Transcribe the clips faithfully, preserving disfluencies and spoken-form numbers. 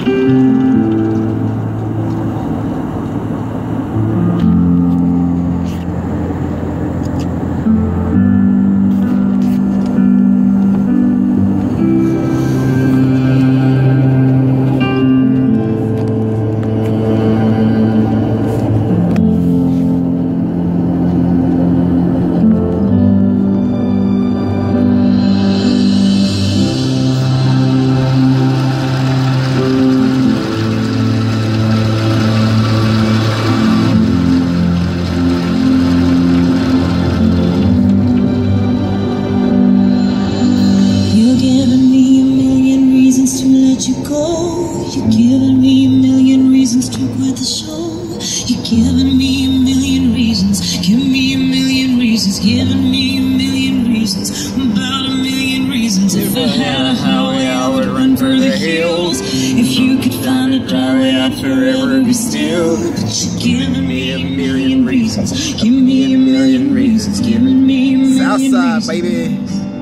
You're giving me a million reasons to quit the show. You're giving me a million reasons. Give me a million reasons. Giving me a million reasons. About a million reasons. If I had a highway, I would run for the hills. If you could find a driveway, I'd forever be still. But you're giving me a million reasons. Give me a million reasons. Giving me a million reasons. Southside, baby.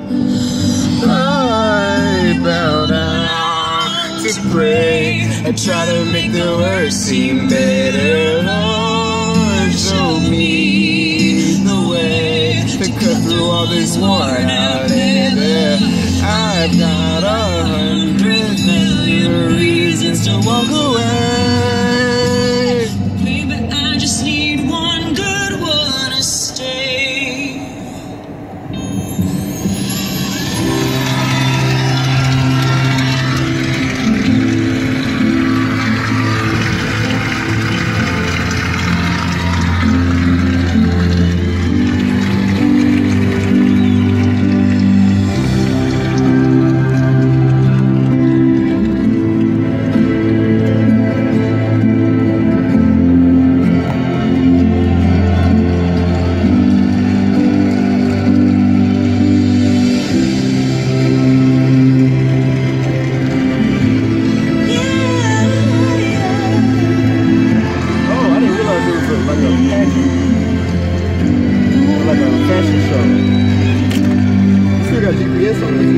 I bow down to pray. I try to make the worst seem better. Lord, show me the way to cut through all this worn out leather. I've got a hundred million reasons to walk away. Baby, I just need one good one to stay. Like a fashion show. You still got G P S on this.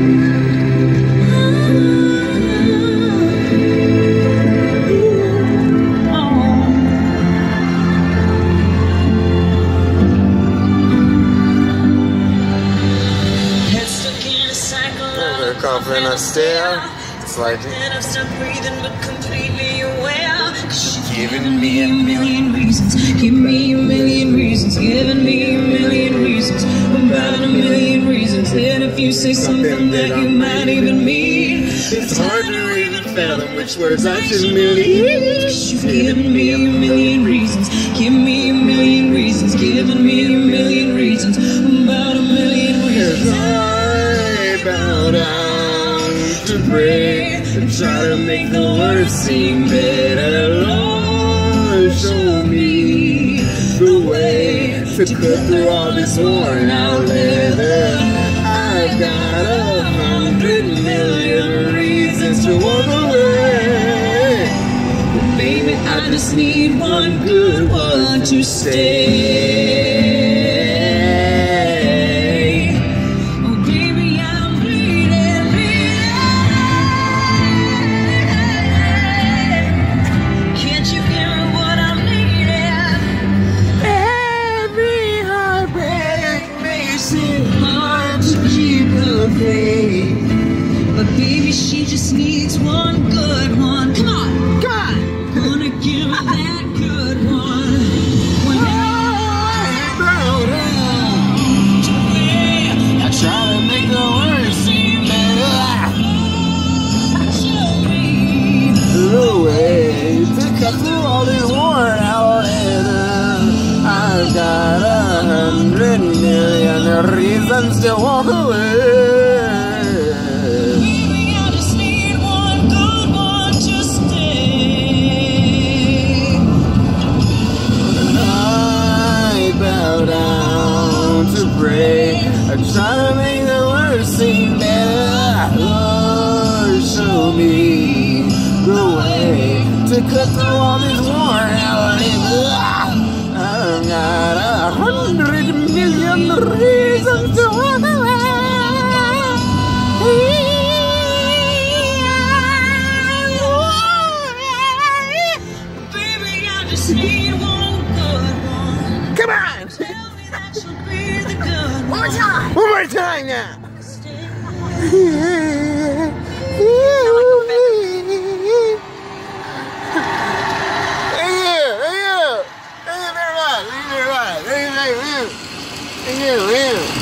Head stuck in a cycle of coughing, I stare. It's like and I've stopped breathing but completely aware. Cause you're giving me a million reasons. Give me a million reasons. Giving me a million reasons. About a million reasons. And if you say something that you might even mean, it's hard to even fathom which words I should mean. Cause you've given me a million reasons. Give me a million reasons. Giving me a million reasons. About a million reasons. I bow down to pray and try to make the words seem better. Lord, show me the way to cut through all this worn out leather. I've got a hundred million reasons to walk away. But baby, I just need one good one to stay. Oh baby, I'm bleeding, bleeding. Can't you hear what I'm needing? Every heartbreak makes it hard to keep the faith. But baby, she just needs one good one. Come on, come on. Gonna give her that good one. When I bow down to pray. I try to make the words seem better. show me The way to cut through all this worn out leather. I've got a hundred million reasons to walk away. baby, I just need one good one to stay. I bow down to pray. I try to make the words seem better. Lord, show me the way to cut through all this worn out leather. I've got a hundred million reasons to walk away. more time now. Thank you, thank you, thank you, thank you, thank you.